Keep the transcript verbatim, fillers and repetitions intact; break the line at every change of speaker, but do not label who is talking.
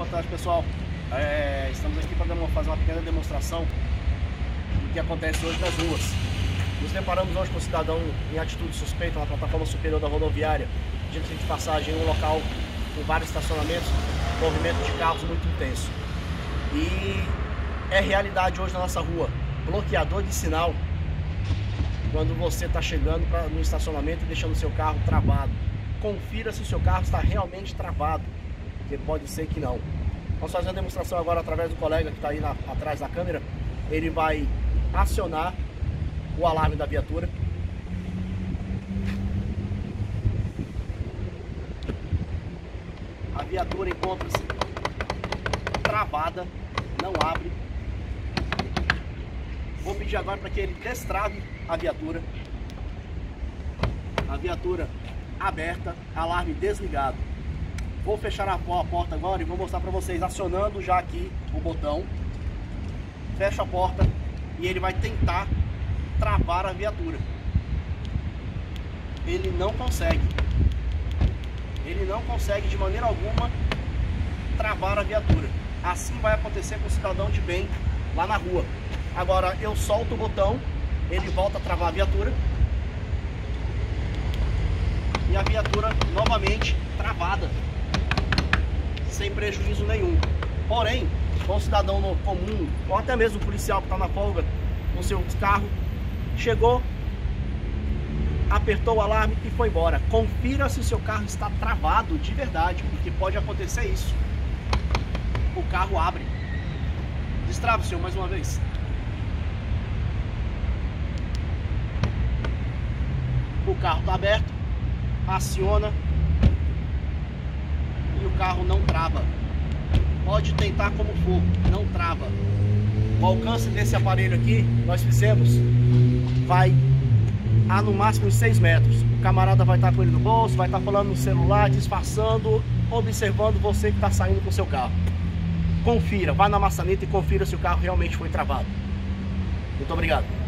tarde, pessoal. É, estamos aqui para fazer uma pequena demonstração do que acontece hoje nas ruas. Nos deparamos hoje com um cidadão em atitude suspeita na plataforma superior da rodoviária, diante de passagem em um local com vários estacionamentos, movimento de carros muito intenso. E é realidade hoje na nossa rua, bloqueador de sinal quando você está chegando pra, no estacionamento e deixando o seu carro travado. Confira se o seu carro está realmente travado, porque pode ser que não. Vamos fazer uma demonstração agora através do colega que está aí na, atrás da câmera. Ele vai acionar o alarme da viatura. A viatura encontra-se travada, não abre. Vou pedir agora para que ele destrave a viatura. A viatura aberta, alarme desligado. Vou fechar a porta agora e vou mostrar para vocês acionando já aqui o botão. Fecho a porta e ele vai tentar travar a viatura. Ele não consegue. Ele não consegue de maneira alguma travar a viatura. Assim vai acontecer com o cidadão de bem lá na rua. Agora eu solto o botão, ele volta a travar a viatura. E a viatura novamente travada, sem prejuízo nenhum. Porém, com o cidadão comum, ou até mesmo o policial que está na folga no seu carro, chegou, apertou o alarme e foi embora. Confira se o seu carro está travado de verdade, porque pode acontecer isso. O carro abre. Destrava, senhor, mais uma vez. O carro está aberto, aciona e o carro não trava. Pode tentar como for, não trava. O alcance desse aparelho aqui, nós fizemos, vai a no máximo seis metros. O camarada vai estar com ele no bolso, vai estar falando no celular, disfarçando, observando você que está saindo com o seu carro. Confira, vá na maçaneta e confira se o carro realmente foi travado. Muito obrigado.